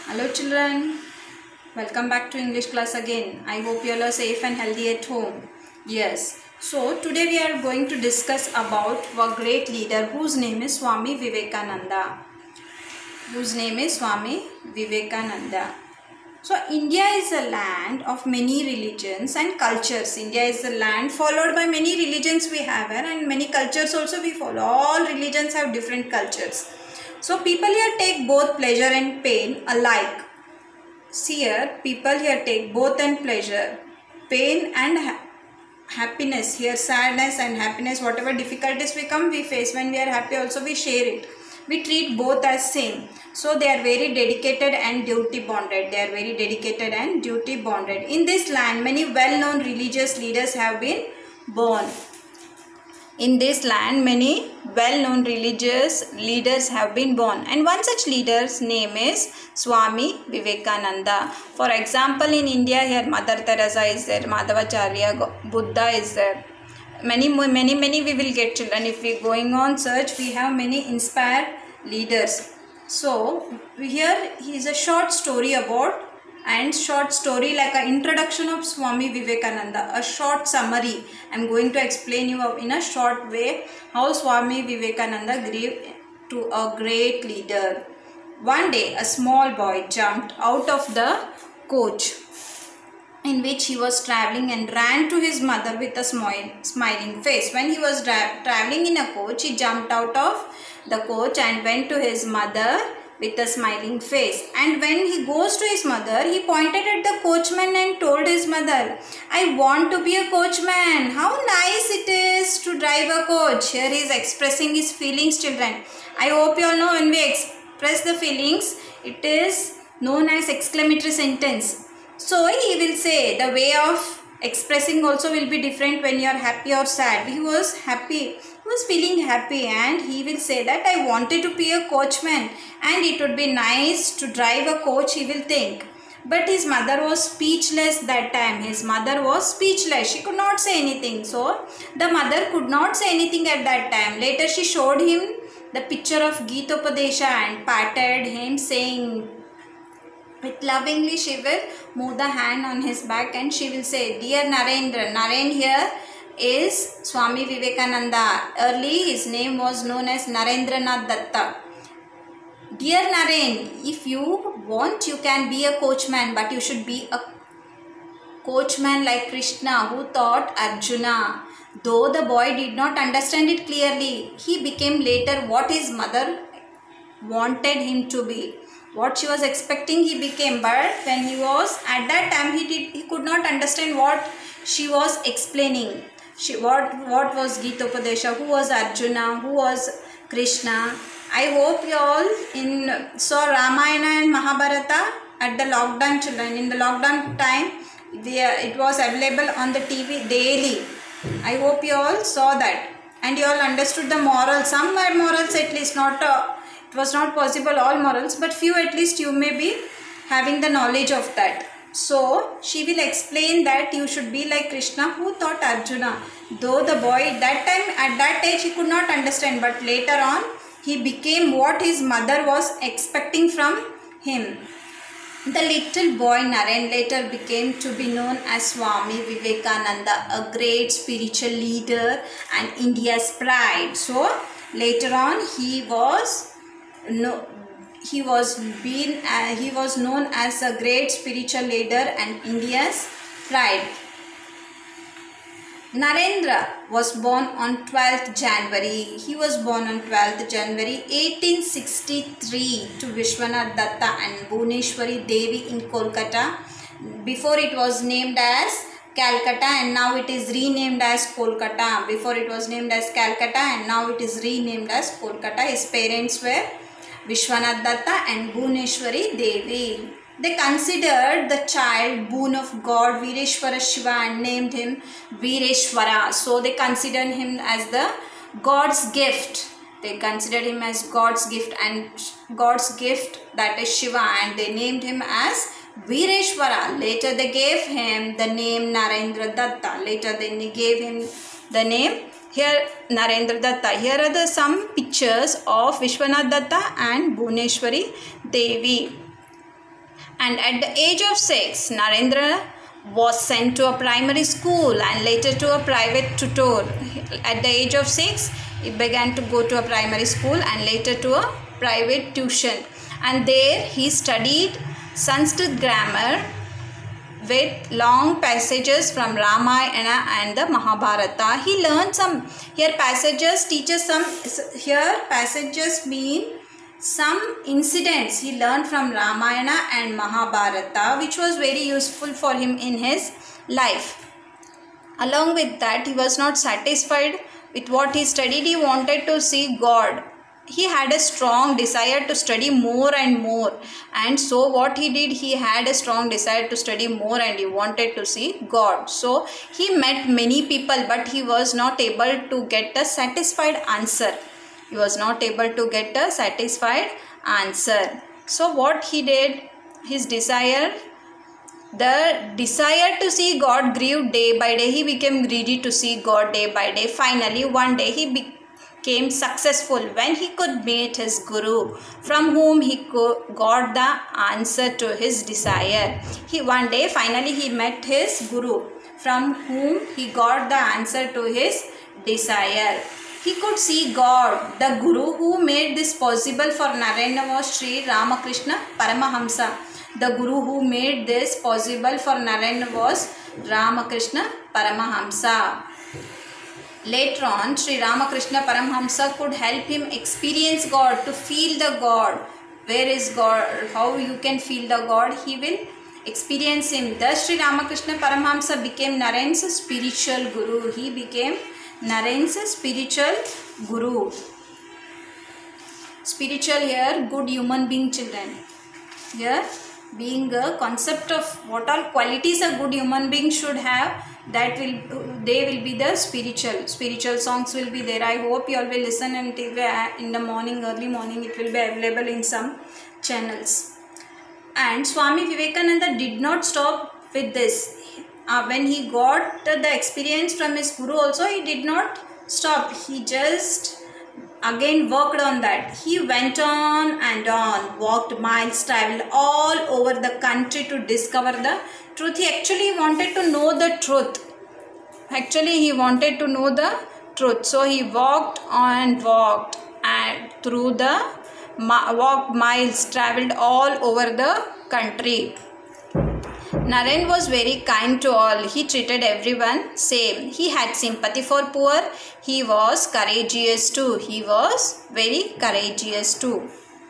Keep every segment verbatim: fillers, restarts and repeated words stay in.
Hello children, welcome back to English class again. I hope you all are safe and healthy at home. Yes, so today we are going to discuss about a great leader whose name is Swami Vivekananda. Whose name is Swami Vivekananda. So India is a land of many religions and cultures. India is a land followed by many religions we have here and many cultures also we follow. All religions have different cultures. So people here take both pleasure and pain alike. See here, people here take both and pleasure, pain and ha happiness. Here sadness and happiness, whatever difficulties we come, we face. When we are happy also we share it. We treat both as same. So they are very dedicated and duty bonded. They are very dedicated and duty bonded. In this land, many well-known religious leaders have been born. In this land, many well-known religious leaders have been born, and one such leader's name is Swami Vivekananda. For example, in India, here Mother Teresa is there, Madhavacharya, Buddha is there. Many, many, many we will get children. If we going on search, we have many inspired leaders. So here is a short story about and short story like an introduction of Swami Vivekananda, a short summary. I am going to explain you in a short way how Swami Vivekananda grew to a great leader. One day a small boy jumped out of the coach in which he was travelling and ran to his mother with a smile, smiling face. When he was travelling in a coach, he jumped out of the coach and went to his mother with a smiling face. And when he goes to his mother, he pointed at the coachman and told his mother, "I want to be a coachman. How nice it is to drive a coach." Here he is expressing his feelings, children. I hope you all know when we express the feelings, it is known as exclamatory sentence. So he will say the way of expressing also will be different when you are happy or sad. He was happy. He was feeling happy and he will say that I wanted to be a coachman and it would be nice to drive a coach, he will think. But his mother was speechless that time. His mother was speechless. She could not say anything. So the mother could not say anything at that time. Later she showed him the picture of Gitopadesha and patted him, saying with lovingly she will move the hand on his back and she will say, "Dear Narendra." Naren here is Swami Vivekananda. Early his name was known as Narendranath Datta. "Dear Naren, if you want you can be a coachman, but you should be a coachman like Krishna who taught Arjuna." Though the boy did not understand it clearly, he became later what his mother wanted him to be. What she was expecting he became, but when he was at that time he did he could not understand what she was explaining. She what what was Gitopadesha, who was Arjuna, who was Krishna. I hope you all in saw Ramayana and Mahabharata at the lockdown, children. In the lockdown time, the, it was available on the T V daily. I hope you all saw that and you all understood the morals. Some were morals at least, not uh, it was not possible all morals, but few at least you may be having the knowledge of that. So she will explain that you should be like Krishna who taught Arjuna. Though the boy that time at that age he could not understand, but later on he became what his mother was expecting from him. The little boy Naren later became to be known as Swami Vivekananda, a great spiritual leader and India's pride. So later on he was no he was been uh, he was known as a great spiritual leader and India's pride. Narendra was born on twelfth January. He was born on twelfth January eighteen sixty-three to Vishwanath Datta and Bhuneshwari Devi in Kolkata. Before it was named as Calcutta and now it is renamed as Kolkata. Before it was named as Calcutta and now it is renamed as Kolkata. His parents were Vishwanath Datta and Bhuneshwari Devi. They considered the child boon of God Vireshwara Shiva and named him Vireshwara. So they considered him as the God's gift. They considered him as God's gift and God's gift, that is Shiva, and they named him as Vireshwara. Later they gave him the name Narendra Datta. Later they gave him the name here Narendra Datta. Here are the some pictures of Vishwanath Datta and Bhuneshwari Devi. And at the age of six, Narendra was sent to a primary school and later to a private tutor. At the age of six, he began to go to a primary school and later to a private tuition. And there he studied Sanskrit grammar with long passages from Ramayana and the Mahabharata. He learned some, here passages teaches some, here passages mean some incidents he learned from Ramayana and Mahabharata, which was very useful for him in his life. Along with that, he was not satisfied with what he studied. He wanted to see God. He had a strong desire to study more and more, and so what he did, he had a strong desire to study more and he wanted to see God. So he met many people, but he was not able to get a satisfied answer. He was not able to get a satisfied answer. So what he did, his desire, the desire to see God grew day by day. He became greedy to see God day by day. Finally, one day he became successful when he could meet his Guru, from whom he got the answer to his desire. He one day finally he met his Guru, from whom he got the answer to his desire. He could see God. The Guru who made this possible for Narendra was Sri Ramakrishna Paramahamsa. The Guru who made this possible for Narendra was Ramakrishna Paramahamsa. Later on, Sri Ramakrishna Paramahamsa could help him experience God, to feel the God. Where is God? How you can feel the God? He will experience him. Thus, Sri Ramakrishna Paramahamsa became Narendra's spiritual Guru. He became Narendra's spiritual Guru. Spiritual here, good human being, children. Here, being a concept of what all qualities a good human being should have, that will they will be the spiritual. Spiritual songs will be there. I hope you all will listen, and in the morning, early morning, it will be available in some channels. And Swami Vivekananda did not stop with this. Uh, when he got the experience from his Guru also, he did not stop. He just again worked on that. He went on and on, walked miles, traveled all over the country to discover the truth. He actually wanted to know the truth. Actually, he wanted to know the truth. So he walked and walked and through the walked miles, traveled all over the country. Naren was very kind to all. He treated everyone same. He had sympathy for poor. He was courageous too. He was very courageous too.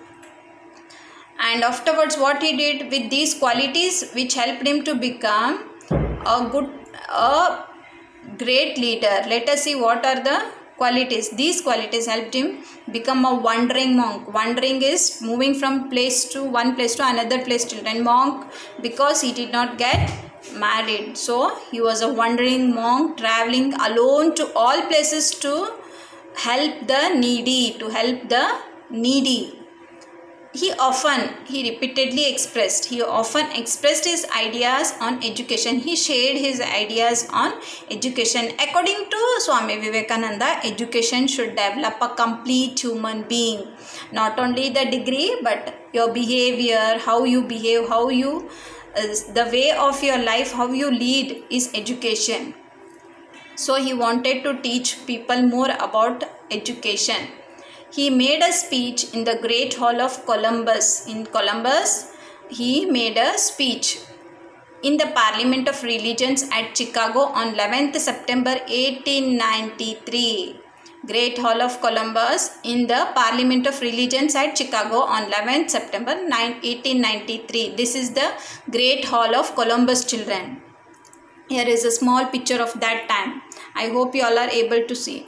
And afterwards, what he did with these qualities, which helped him to become a good, a great leader. Let us see what are the qualities. These qualities helped him become a wandering monk. Wandering is moving from place to one place to another place, children. Monk, because he did not get married. So he was a wandering monk, traveling alone to all places to help the needy, to help the needy. He often, he repeatedly expressed, he often expressed his ideas on education. He shared his ideas on education. According to Swami Vivekananda, education should develop a complete human being. Not only the degree, but your behavior, how you behave, how you, uh, the way of your life, how you lead is education. So he wanted to teach people more about education. He made a speech in the Great Hall of Columbus. In Columbus, he made a speech in the Parliament of Religions at Chicago on eleventh September eighteen ninety-three. Great Hall of Columbus in the Parliament of Religions at Chicago on eleventh September eighteen ninety-three. This is the Great Hall of Columbus, children. Here is a small picture of that time. I hope you all are able to see.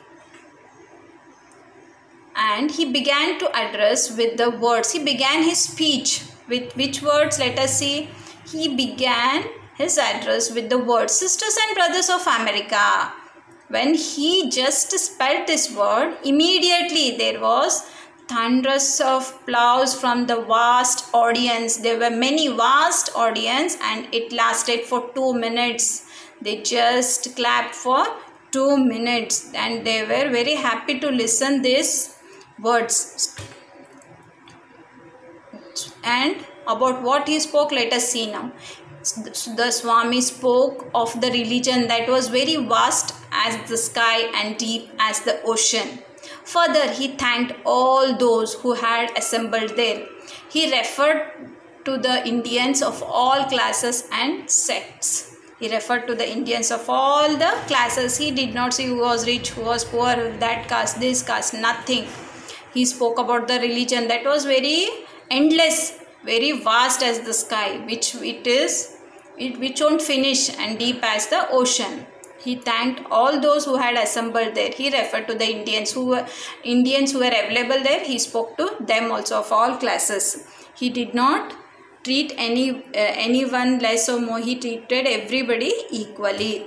And he began to address with the words. He began his speech with which words? Let us see. He began his address with the words, "Sisters and brothers of America." When he just spelled this word, immediately there was thunders of applause from the vast audience. There were many vast audience, and it lasted for two minutes. They just clapped for two minutes, and they were very happy to listen this words. And About what he spoke, let us see now. The Swami spoke of the religion that was very vast as the sky and deep as the ocean. Further, he thanked all those who had assembled there. He referred to the Indians of all classes and sects. He referred to the Indians of all the classes. He did not say who was rich, who was poor, that caste, this caste, nothing. He spoke about the religion that was very endless, very vast as the sky, which it is, it, which won't finish, and deep as the ocean. He thanked all those who had assembled there. He referred to the Indians who were Indians who were available there. He spoke to them also of all classes. He did not treat any uh, anyone less or more. He treated everybody equally.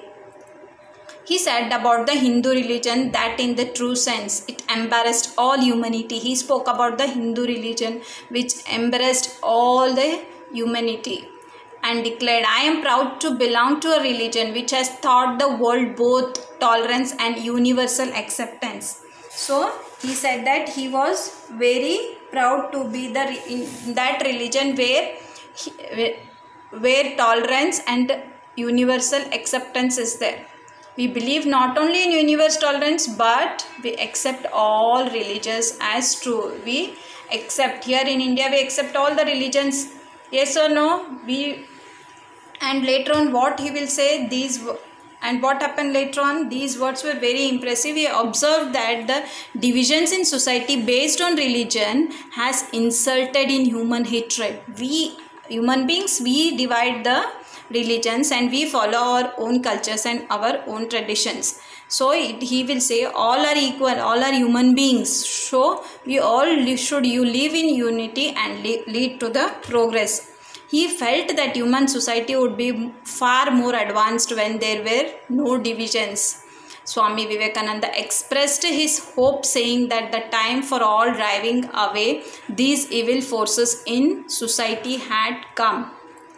He said about the Hindu religion that in the true sense it embraced all humanity. He spoke about the Hindu religion which embraced all the humanity, and declared, I am proud to belong to a religion which has taught the world both tolerance and universal acceptance. So he said that he was very proud to be the in that religion where he, where tolerance and universal acceptance is there. We believe not only in universal tolerance, but we accept all religions as true. We accept, here in India we accept all the religions, yes or no? We, and later on what he will say, these, and what happened later on, these words were very impressive. He observed that the divisions in society based on religion has insulted in human hatred. We human beings, we divide the religions and we follow our own cultures and our own traditions. So it, he will say all are equal, all are human beings. So we all should you live in unity and lead to the progress. He felt that human society would be far more advanced when there were no divisions. Swami Vivekananda expressed his hope, saying that the time for all driving away these evil forces in society had come.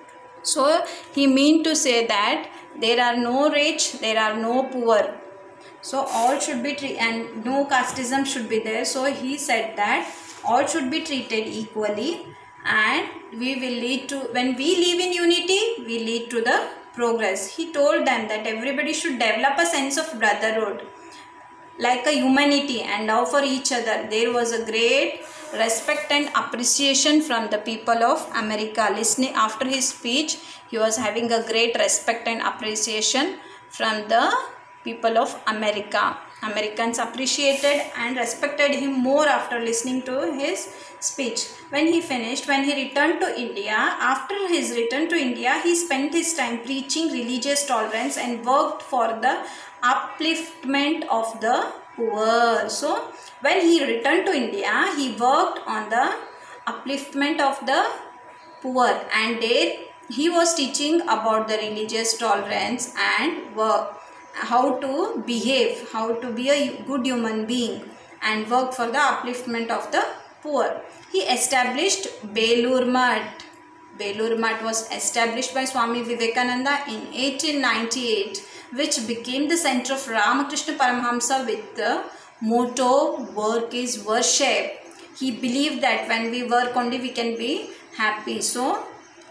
So he meant to say that there are no rich, there are no poor. So all should be treated, and no casteism should be there. So he said that all should be treated equally, and we will lead to, when we live in unity, we lead to the progress. He told them that everybody should develop a sense of brotherhood, like a humanity, and love for each other. There was a great respect and appreciation from the people of America. Listening after his speech, he was having a great respect and appreciation from the people of America. Americans appreciated and respected him more after listening to his speech. When he finished, when he returned to India, after his return to India, he spent his time preaching religious tolerance and worked for the upliftment of the poor. So when he returned to India, he worked on the upliftment of the poor, and there he was teaching about the religious tolerance and work, how to behave, how to be a good human being, and work for the upliftment of the poor. He established Belur Math. Belur Math was established by Swami Vivekananda in eighteen ninety-eight, which became the center of Ramakrishna Paramahamsa with the motto, work is worship. He believed that when we work only we can be happy. So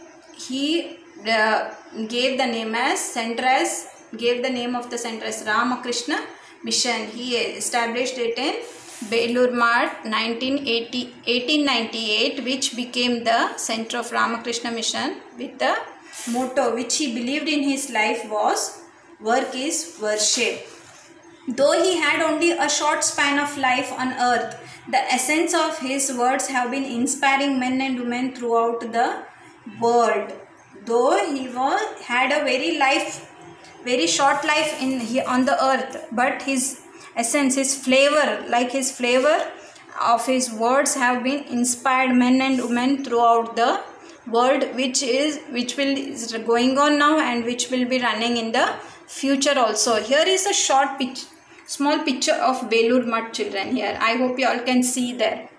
he uh, gave the name as center as gave the name of the center as Ramakrishna Mission. He established it in Belur Math eighteen ninety-eight, which became the center of Ramakrishna Mission with the motto which he believed in his life was work is worship. Though he had only a short span of life on earth, the essence of his words have been inspiring men and women throughout the world. Though he was, had a very life, very short life in he, on the earth, but his essence, his flavor, like his flavor of his words have been inspired men and women throughout the world, which is which will is going on now and which will be running in the future also. Here is a short pitch, small picture of Belur Math, children. Here I hope you all can see there,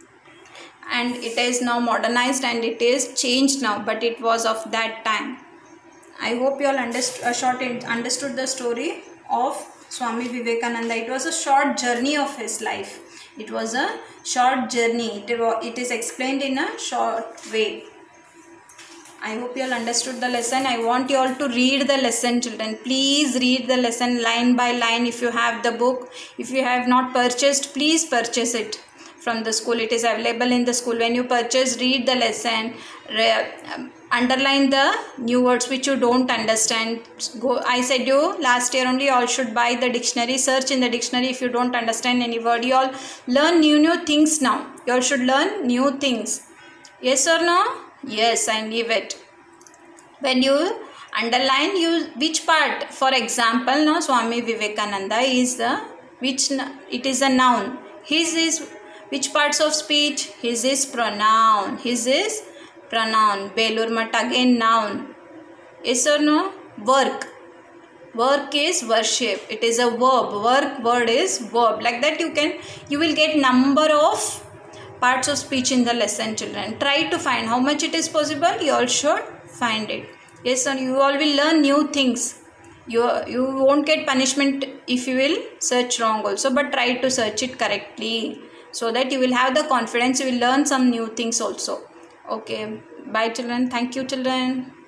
and it is now modernized and it is changed now, but it was of that time. I hope you all understood a short understood the story of Swami Vivekananda. It was a short journey of his life. It was a short journey. It, it is explained in a short way. I hope you all understood the lesson. I want you all to read the lesson, children. Please read the lesson line by line if you have the book. If you have not purchased, please purchase it from the school. It is available in the school. When you purchase, read the lesson. Underline the new words which you don't understand. Go. I said you last year only, you all should buy the dictionary. Search in the dictionary if you don't understand any word. You all learn new new things now. You all should learn new things. Yes or no? Yes, I leave it. When you underline, you which part, for example, now Swami Vivekananda is the which it is a noun. His is which parts of speech? His is pronoun. His is pronoun. Belur Math again noun. Yes or no? Work. Work is worship. It is a verb. Work word is verb. Like that you can you will get number of parts of speech in the lesson, children. Try to find how much it is possible. You all should find it. Yes, and you all will learn new things. You, you won't get punishment if you will search wrong also. But try to search it correctly. So that you will have the confidence. You will learn some new things also. Okay. Bye, children. Thank you, children.